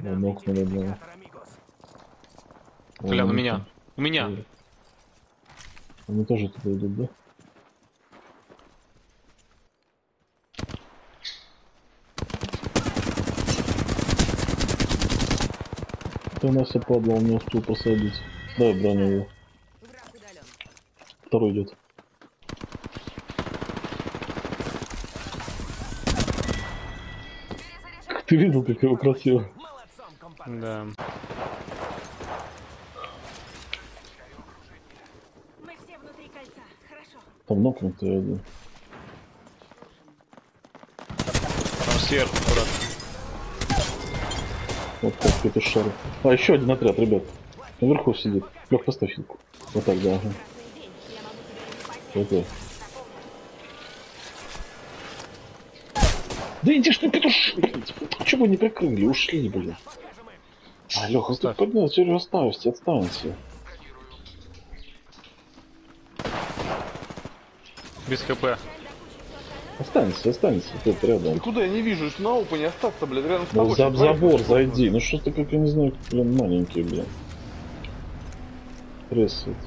Нокнули одного. Колян, у меня. У меня. Они тоже туда идут, да? Это у нас все падло, он не успел посадить. Давай броню его. Второй идет. Ты видел, как его красиво? Да. Мы все внутри кольца. Хорошо. Там нокнутый один. Там сверху, брат. Вот так это шар. А, еще один отряд, ребят. Наверху сидит. Лёх, поставь хилку. Вот так, да, ага. Вот так. Да иди ж ты, петуш! Чего вы не прикрыли? Ушли, блин. А, Лёха, ты поднял, теперь оставься, отстанься. Без ХП. Останься, тут рядом. Куда я не вижу, что на опа не остаться, блядь, рядом с Ну, тобой. за забор зайди. Ну что ты, как я не знаю, блин, маленький, блин. Прессует.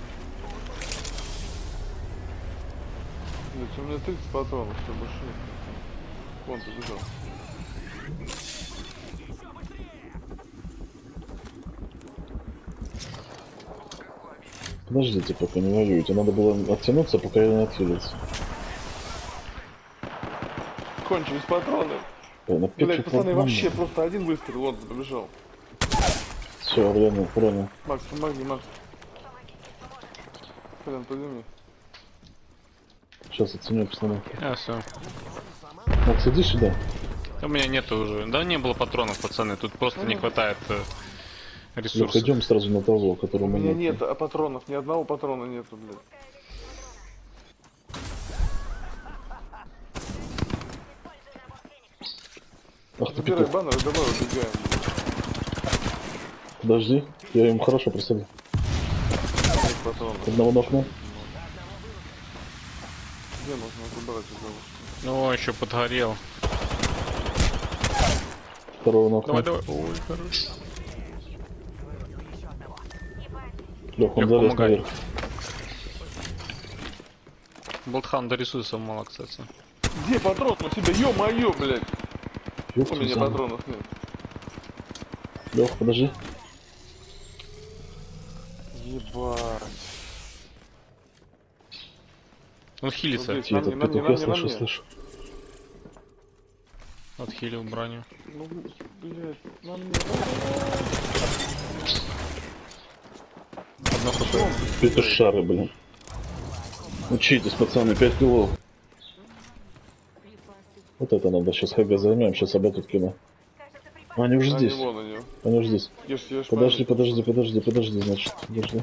Блядь, у меня 30 патронов, что больше нет. Вон ты бежал. Подождите, пока не воюете. Надо было оттянуться, пока я не отхилился. Кончились патроны. Блядь, пацаны, вообще просто один выстрел, вон ты побежал. Все, ранил. Макс, помоги, Макс. Блин, подними. Сейчас оценю обстановку. Все. Макс, иди сюда. У меня нету уже. Да не было патронов, пацаны. Тут просто не хватает ресурсов. Идем сразу на того, который У меня нет патронов, ни одного патрона нету, блядь. Ах ты, забирай петух. баннер и давай убегаем. Подожди, я им хорошо присадил. Нет патронов. Одного нокнул. Где можно забрать одного? Ну, еще подгорел. Второго нокнул. Давай. Ой, хорош. Лёх, он Лёх, залез помогай. наверх. Болтхан дорисуется мало, кстати. Где патрон у тебя? Ё-моё, блядь! Ёпта, У меня взял. патронов нет. Лёх, подожди. Ебать. Он хилится. Вот здесь. Этот На мне, петух, на я мне, на слышу, мне. слышу. Отхилил броню. Ну, блядь, на мне. Одно хп. Петушары, блин. Учитесь, пацаны, 5 килов. Вот это надо, сейчас ХГ займем, сейчас оба тут кину. А, они уже здесь. Вон они. Они уже здесь. Ешь, Подожди, значит, подожди.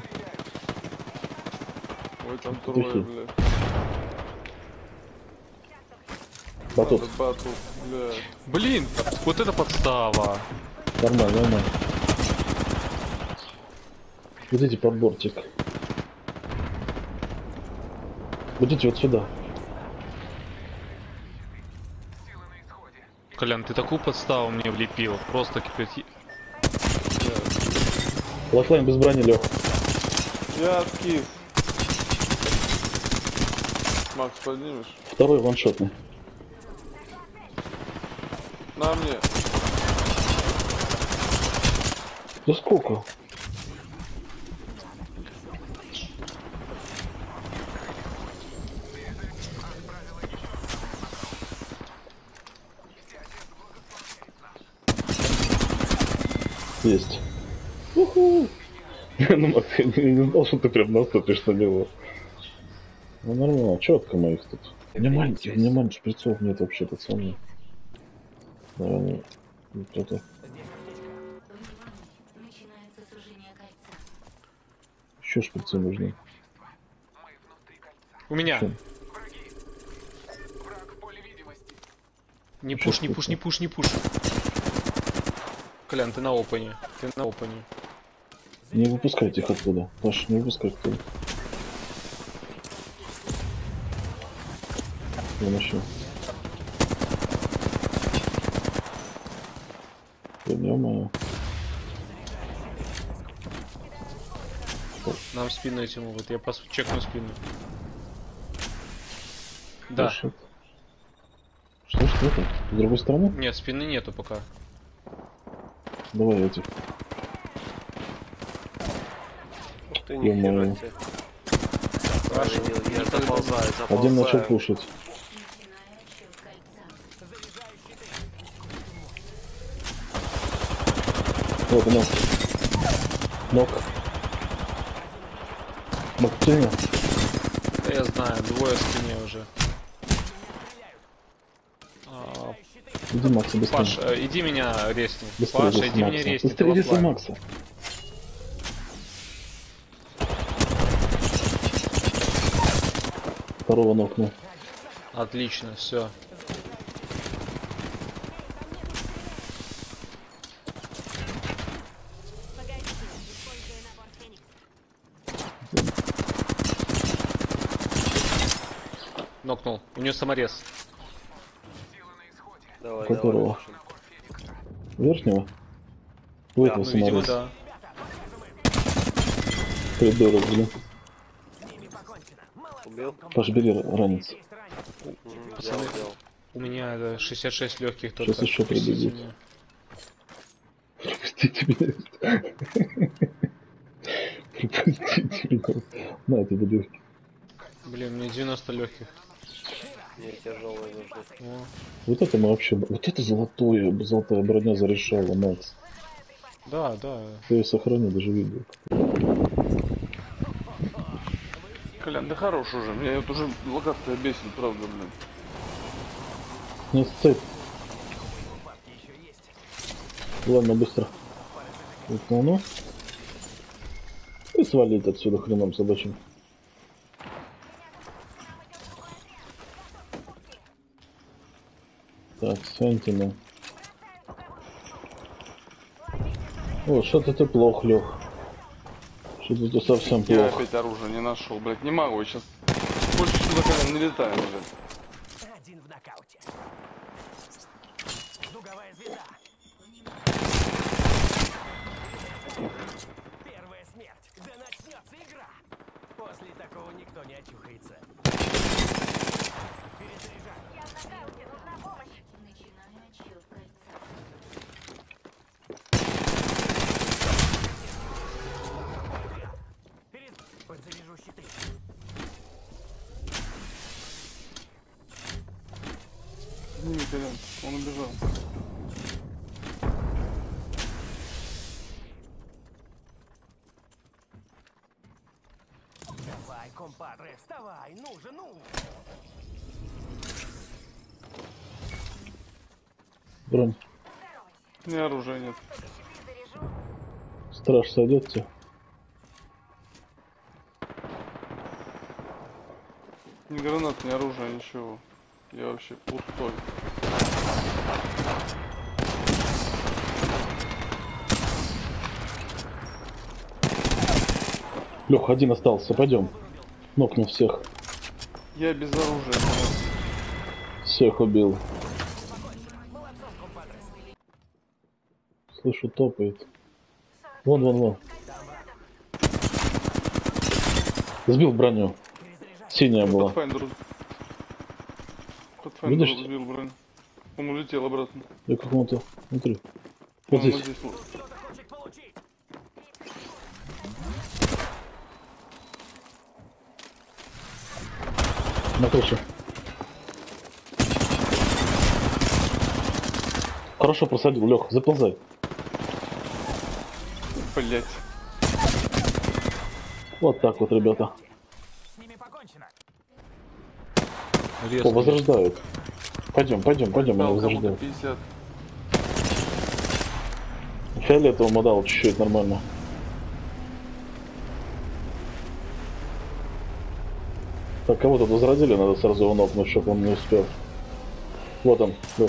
Ой, там Петухи. трое, блядь. Батут. Надо батут, блядь. Блин, вот это подстава. Нормально. Идите под бортик. Идите вот сюда. Колян, ты такую подставу мне влепил. Просто кипит. Лайфлайн без брони, Лёх. Я скис. Макс, поднимешь? Второй ваншотный. На мне. Да сколько? Есть. Уху! Ну, Макс, я не знал, что ты прям наступишь на него. Ну нормально, четко моих тут. У меня маленьких шприцов нет вообще, пацаны. Наверное, кто-то. Еще шприцы нужны. У меня. Что? Не пуш. Колян, ты на опене. Не выпускайте их оттуда. Паш, не выпускай оттуда. Вон еще. Ё-моё. Нам в спину эти могут. Я чекну спину. Да. Что это? С другой стороны? Нет, спины нету пока. Давай этих. Ух ты, нихера Ё-моё. себе. Я заползаю. Один начал кушать. Вот у нас. Ног. Ногтина. Да я знаю, двое в спине уже. Иди, Макса, быстрее. Паш, иди меня ресни. Быстрее, Паша, резай иди меня Макса. ресни. Быстрее, ты в резай офлайне. Макса. Второго нокнул. Отлично, все. Погодите, используя набор Феникс. Нокнул. У нее саморез. Давай, Которого? давай. Верхнего? У этого Ну, видимо, саморез. да. Придурок, блин. Убил? Паш, бери ранец. Взял, взял. У меня 66 легких только. Сейчас еще Простите прибегут. меня. Пропустите меня. Пропустите меня. На, это будет. Блин, мне 90 легких. Мне тяжелые нужны. О, Вот это мы вообще... Вот это золотая броня зарешала, Макс. да, да. Я ее сохраню, даже видео. Колян, да хорош уже. Меня вот уже локация бесит, правда, блин. Нет, цепь. Ладно, быстро. Вот оно. И свалить отсюда хреном собачьим. Так, Сентина. О, что-то ты плохо, Лех. Что-то ты совсем Я плохо. опять оружие не нашел, блядь. Не могу, сейчас больше сюда, Колян, не летаем уже. Один в нокауте. Дуговая звезда. Первая смерть. Да начнется игра. После такого никто не очухается. Перезаряжаю. Я в нокауте, нужна помощь. Начинаю отсчет кольца. Подзаряжу щиты. Сними, Колян, он убежал. Давай, компадре, вставай. Ну же, ну. Бронь. У меня оружия нет. Перезаряжу. Страж сойдет тебе. Ни гранат, ни оружия, ничего. Я вообще пустой. Лех, один остался, пойдем. Нокнул всех. Я без оружия, Колян. Всех убил. Слышу, топает. Вон, вон, вон. Сбил броню. Синяя была. Pathfinder. Видишь? Pathfinder сбил броню. Он улетел обратно. Я какому-то внутри. Вот Он здесь. вот здесь вот. Кто-то хочет получить. На крыше. Хорошо просадил, Лех, заползай. Блять. Вот так вот, ребята. С ними покончено. Рез О, меня. возрождают. Пойдем, пойдем, пойдем, они Дал кому-то возрождают. 50. Фиолетовому дал чуть-чуть нормально. Так, кого тут возродили, надо сразу его нокнуть, чтобы он не успел. Вот он, Лех.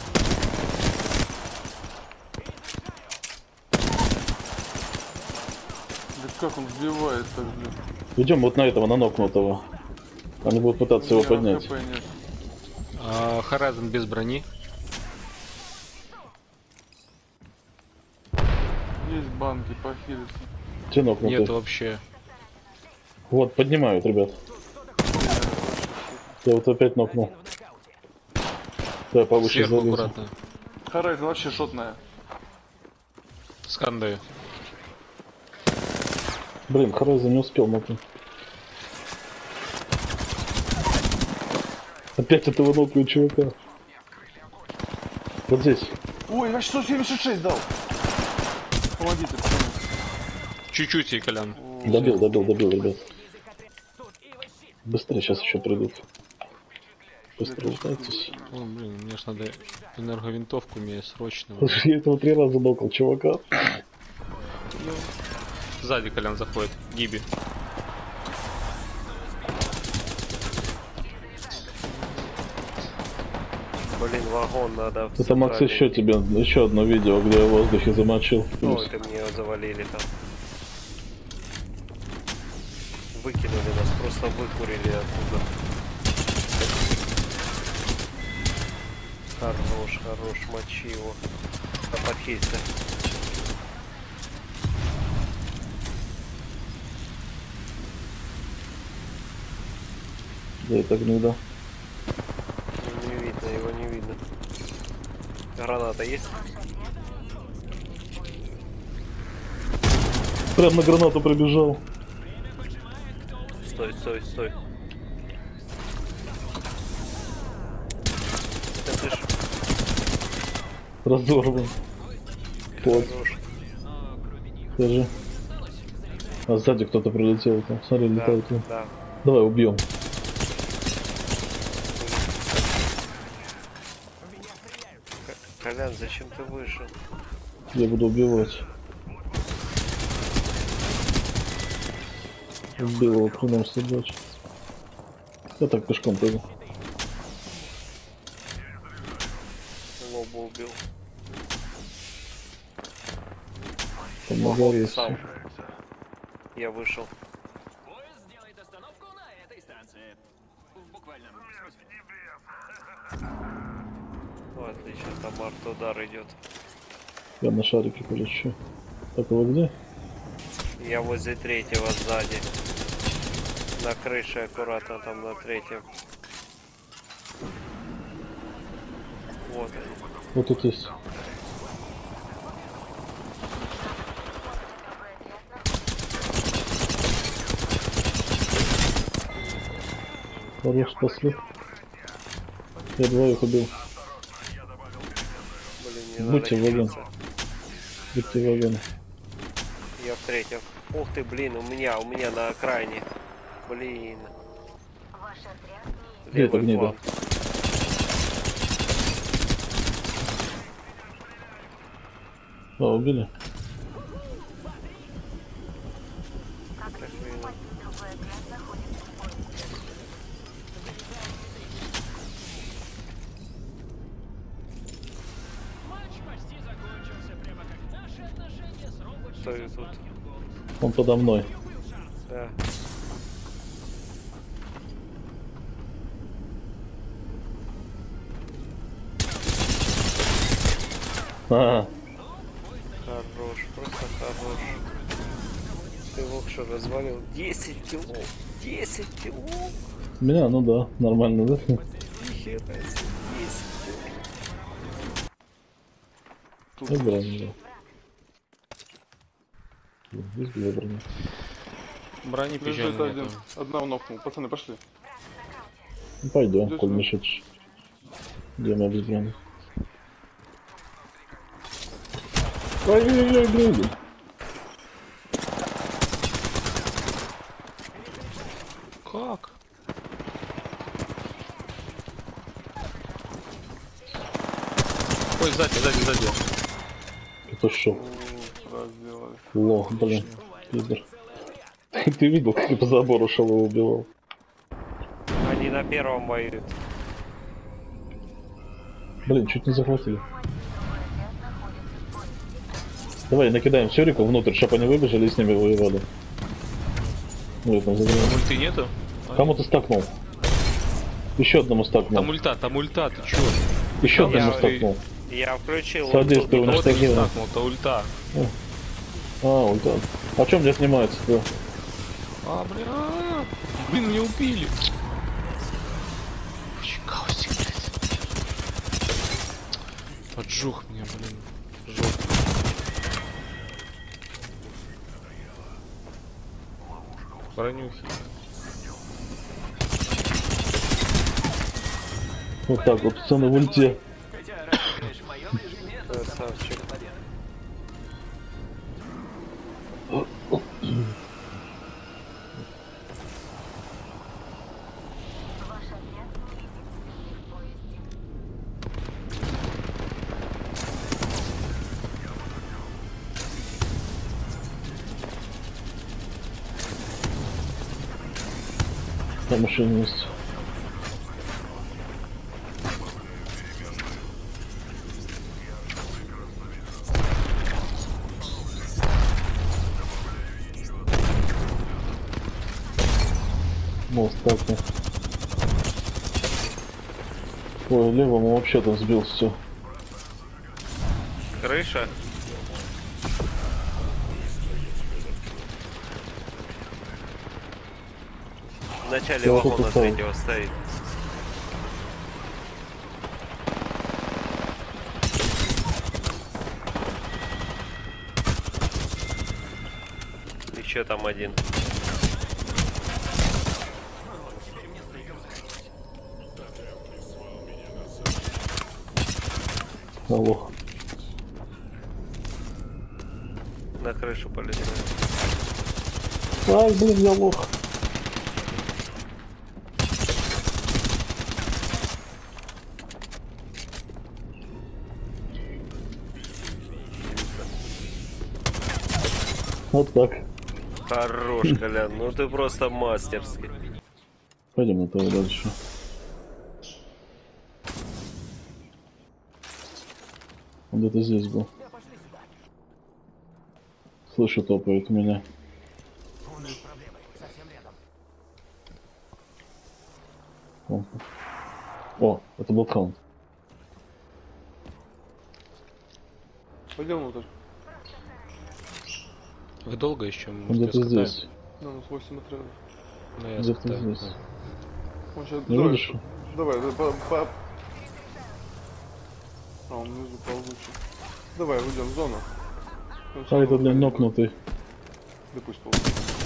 Да как он сбивает так, блин. Идем вот на этого, на нокнутого. Они будут пытаться его У меня поднять. ХП нет. Horizon без брони. Банки похилиться. Тянок на Нет ты. вообще. Вот, поднимают, ребят. Я вот опять нокнул. Да, повыше Сверху залезу. аккуратно. Харайзен вообще шотная. Скандаю. Блин, Хореза не успел нокнуть. Опять этого нокнул чувака. Вот здесь. Ой, я 176 дал. Помогите, пацаны. Чуть-чуть, и Колян. Добил, ребят. Быстрее сейчас еще придут. Быстро ждайтесь. О, блин, мне ж надо энерговинтовку мне срочно. Слушай, я этого 3 раза нокнул чувака. Сзади Колян заходит. Гиби. Блин, вагон надо в Это, Макс, центральный. еще тебе еще одно видео, где я в воздухе замочил. Ну, это мне его завалили там. Выкинули нас, просто выкурили оттуда. Хорош, мочи его. На подхильце. Да, это гнида. Не видно, его не видно. Граната есть? Прям на гранату пробежал. Стой. Это ж Разорван. Вот, хорош. скажи. А сзади кто-то прилетел там. Смотри, Да, летает. да. Давай убьем. Колян, зачем ты вышел? Я буду убивать. Убил его хреном собачь. Я так пешком пойду. Лобу убил. Помогаю Сам. если. Я вышел. Поезд сделает остановку на этой станции. В буквальном смысле. Ну, отлично, там арт-удар идет. Я на шарике полечу. Так, его где? Я возле третьего сзади. На крыше аккуратно, там на третьем. Вот они. Вот тут есть. Хорош, спасли. Я двоих убил. Блин, не Будьте надо вагон. хилиться. Будьте в вагоне. Я в третьем. Ух ты, блин, у меня на окраине. Блин. Ваш отряд Где это гнида? фланг. А, убили? Так, блин. другой отряд находится в поиске. Матч почти закончился, прямо как наши отношения с роботом. Стою тут. Он подо мной. Да. А, Хорош, просто хорош. Ты его что, развалил? 10 килов! 10 килов! меня, ну да, нормально, да? Нихера себе, 10 килов. Ну, броня, да. Здесь две брони. Брони Лежит печально один. нету. Одного нокнул. Пацаны, пошли. Ну, пойдем, Здесь коль мы. мешать. Где мы без брони? Ой-ой-ой, гнида. Как? Ой, сзади. Это шо? Раз сделали. Лох, блин. Пидор. Ты видел, как я по забору шел его убивал? Они на первом воюют. Блин, чуть не захватили. Давай накидаем сюрику внутрь, чтобы они выбежали и с ними воевали. Ну, там загрузим. Ульты нету? Кому ты стакнул? Еще одному стакнул. Там ульта, ты чё? Еще одному Я- стакнул. Я включил. Садись, вот ты тут. у нас Вот и не стагнул. стакнул, то ульта. ульта. А чем мне снимается-то? Блин, меня убили. Чикаусик, блядь. Поджух меня, блин. Жёлтый. Бронюхи. Вот так вот, пацаны, в ульте. Хотя, раз мое движение, то Красавчик. победа. Ваш отряд не видит следы в поезде. Там машина есть. Мост так-то. Ой, левому вообще там сбил все. Крыша. В начале Я вот вагона это ставлю. третьего стоит. Еще там один. Алло. На крышу полетел. Ай, блин, я лох. Вот так. Хорош, Колян, ну ты просто мастерский. Пойдем на того дальше. Он где-то здесь был. Слышу, топает у меня. Он без проблемы, совсем рядом. О, это Bloodhound. Пойдем внутрь. Вы долго еще? Он Может, где-то я скатаю? здесь. Да, у нас 8 отрядов. Ну, я Где-то скатаю. здесь. Он сейчас... Не Давай, видишь? давай, А, он внизу ползучий. Давай, выйдем в зону. Он А всё это, равно блин, выйдет. нокнутый. Да пусть ползет.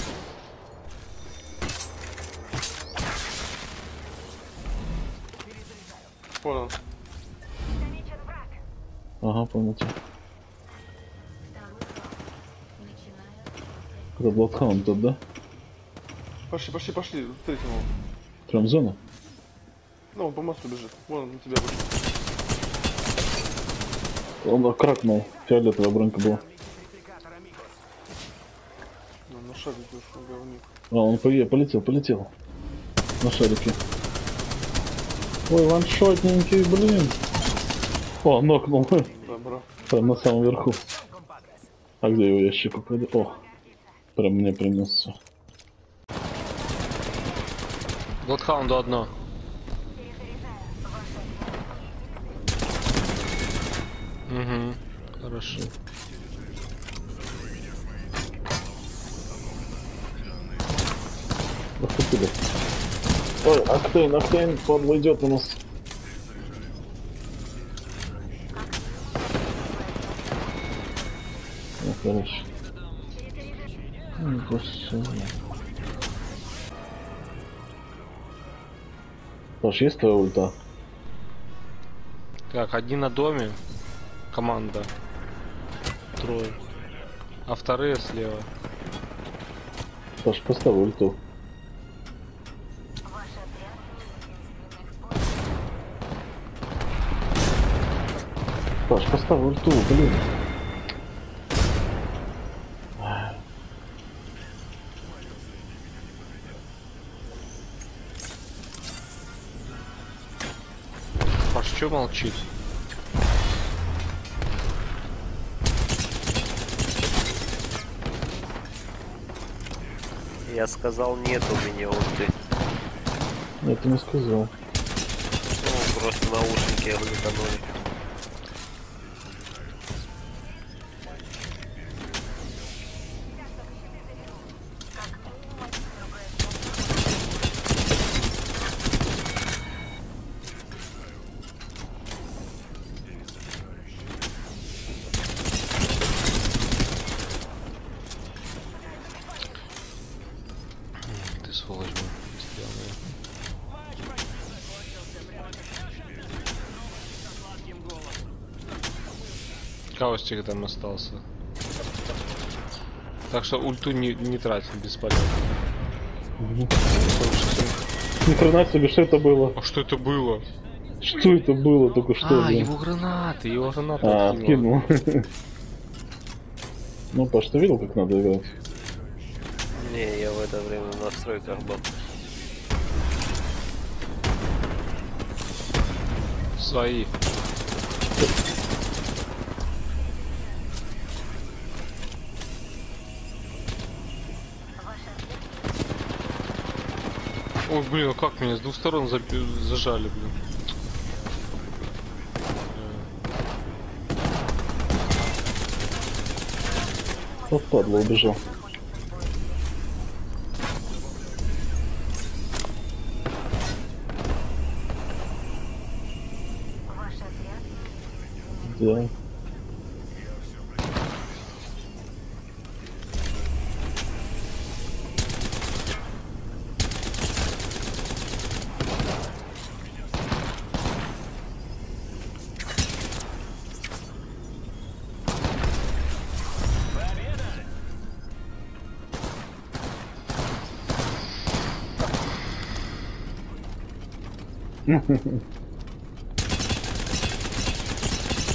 Вон он. Замечен враг. Ага, понял тебя. Второй раунд. Начинаю. Это Bloodhound тот, да? Пошли, пошли, пошли. Встретим его. Прям зона? Ну, он по мосту бежит. Вон он на тебя вышел. Он кракнул. Фиолетовая бронька была. Репликатор Амигос. Ну, на шарике ушел, говник. А, он полетел. На шарике. Ой, ваншотненький, блин. О, нокнул. Добро. Прям на самом верху. Компадрес. А где его ящик упадет? О, прям мне принес все. Bloodhound одно. Угу. Хорошо. Охотили. Ой, Октейн, падла идет у нас. Ну, хорошо. Ну, красиво. Паш, есть твоя ульта? Так, одни на доме. Команда. Трое. А вторые слева. Паш, поставь ульту. Ваш отряд не единственный в поезде. Паш, поставь ульту, блин. Паш, чё молчит? Я сказал, нет у меня ульты. Я ты не сказал. Ну, просто наушники разгонули. Каустик там остался. Так что ульту не тратить бесполезно. Ни хрена себе, что это было? А что это было? Что это было только что? А, блин? его гранаты А, откинуло. кинул. Ну, Паш, ты видел, как надо играть? Не, я в это время в настройках был. Свои. Ой, блин, а как меня с двух сторон зажали, блин. Вот падла, убежал. Ваш отряд Да.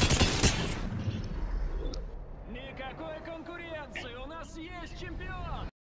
Никакой конкуренции, у нас есть чемпион!